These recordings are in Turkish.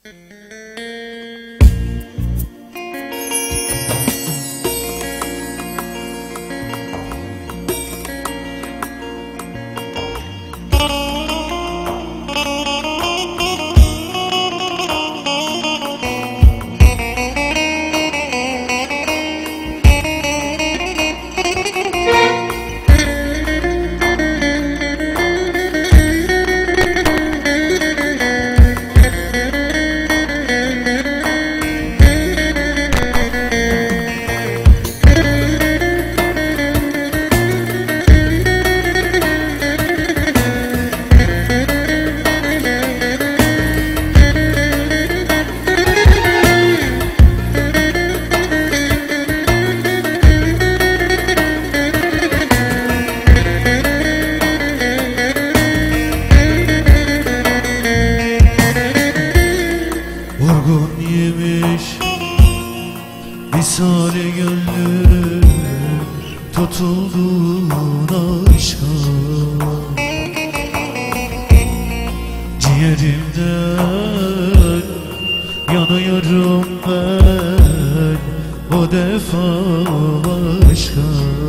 Vurgun yemiş misali gönlüm, tutuldun aşka. Ciğerimden yanıyorum ben o defa aşka.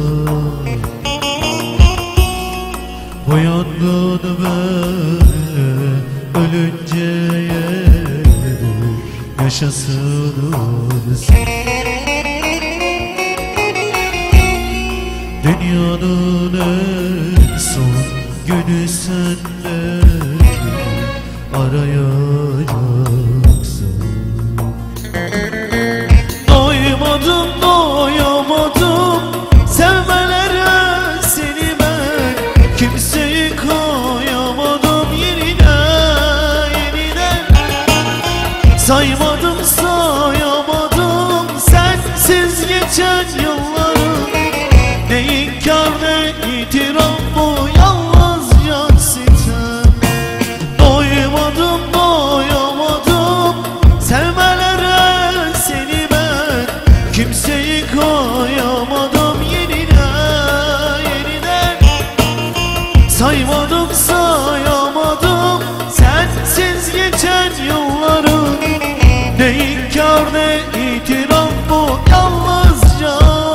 Bu yangın ben ölünceye yaşasınız. Dünyanın en son günü sende arayacaksın. Doymadım, doyamadım sevmelere seni ben. Kimseyi koyamadım yerine, yeniden saymadım, sayamadım sensiz geçen yılları. Ne inkar ne itiraf, bu yalnızca sitem. Doymadım, doyamadım sevmelere seni ben. Kimseyi koyamadım yerine, yeniden saymadım, sayamadım sensiz geçen yılları. Ne inkar ne itiraf, bu yalnızca.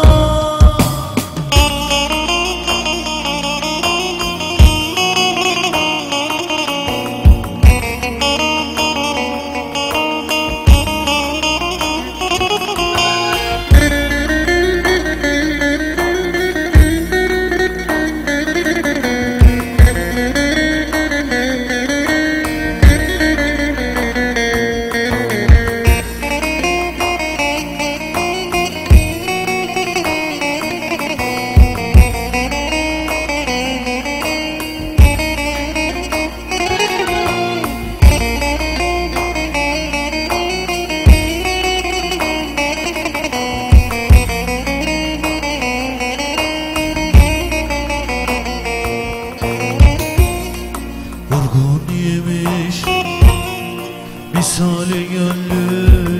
Vurgun yemiş misali gönlüm,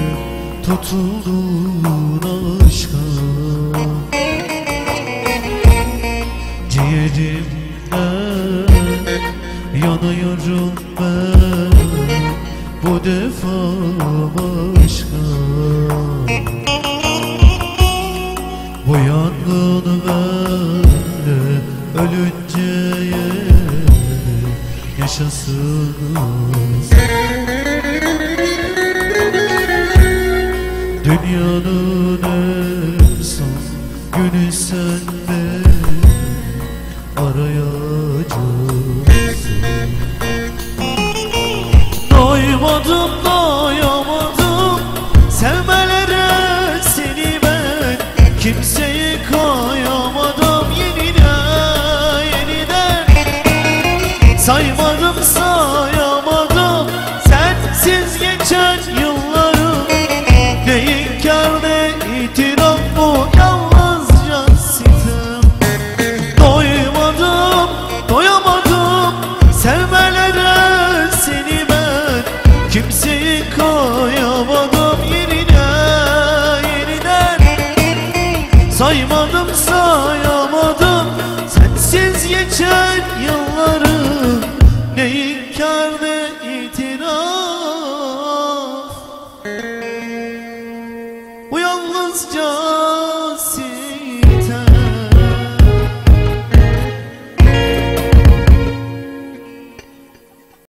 tutuldun aşka. Ciğerimden yanıyorum ben bu defa başka. Bu yangın bende ölünceye yaşasınız. Dünyanın en son günü sende arayacaksın. Doymadım, doyamadım sevmelere seni ben. Kimseyi koyamadım yerine, yeniden saymadım, sayamadım sensiz geçen yılları. Ne inkar ne itiraf, bu yalnızca sitem. Doymadım, doyamadım sevmelere seni ben. Kimseyi koyamadım yerine, yeniden saymadım, sayamadım sensiz geçen yılları. Ne inkar ne itiraf, yalnızca